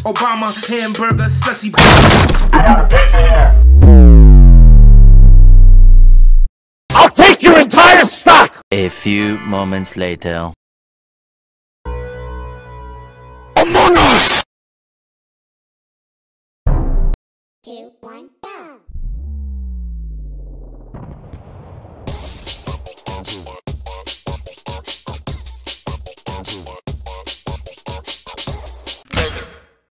Obama, hamburger, sussy. I got a picture here. I'll take your entire stock! A few moments later.